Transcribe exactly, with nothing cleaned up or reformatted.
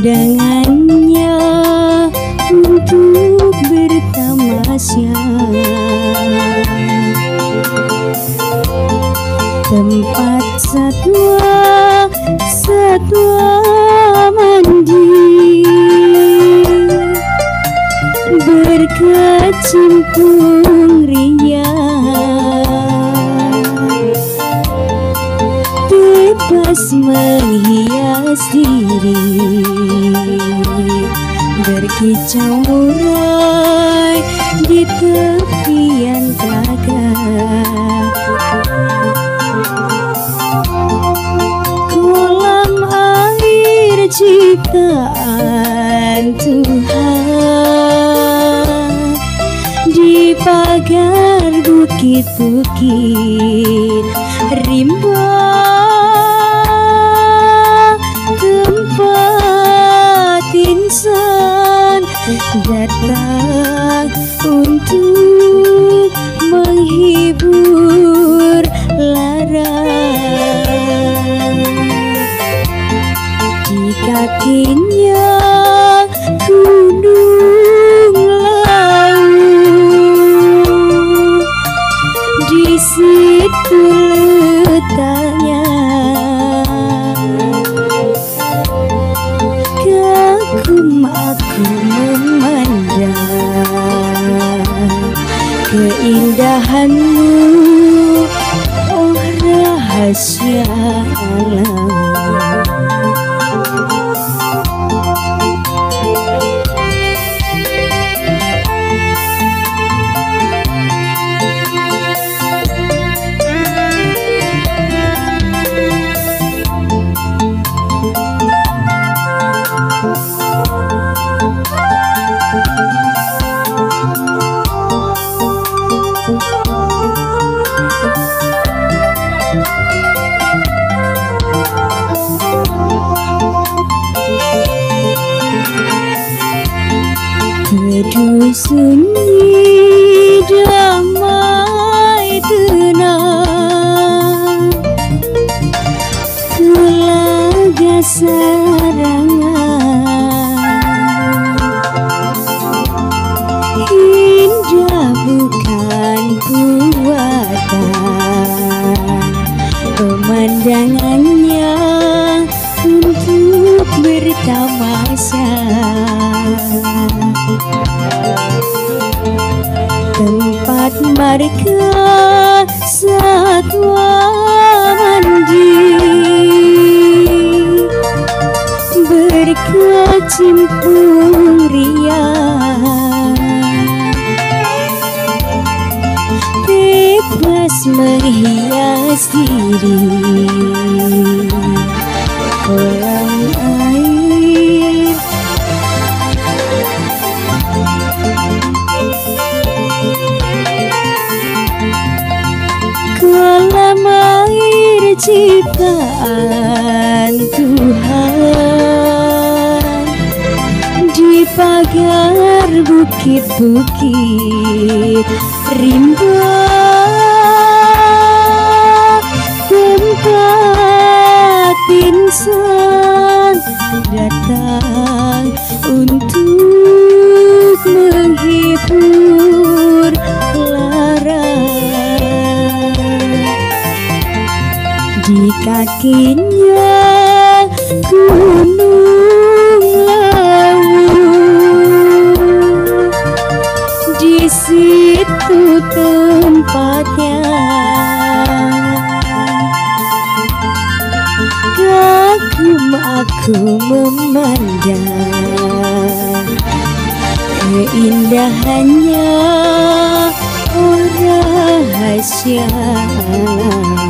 pemandangannya untuk bertamasya. Tempat satwa satwa mandi berkecimpung riang, bebas menghias diri, berkicau murai di tepian telaga. Kolam air ciptaan Tuhan di pagar bukit-bukit rimba, tempat insan datang untuk menghibur lara. Di kakinya gunung laut, di situ letaknya. Kagum aku memandang keindahanmu, oh rahasia alam. Teduh sunyi damai tenang, telaga sarangan, indah bukan buatan, pemandangannya untuk bertamasya. Tempat mereka satwa mandi berkecimpung riang, bebas menghias diri. Kolam air kolam air ciptaan Tuhan di pagar bukit-bukit rimba, tempat insan datang untuk menghibur lara. Di kakinya gunung laut, di situ tempatnya. Kagum aku memandang keindahannya, oh rahasia alam.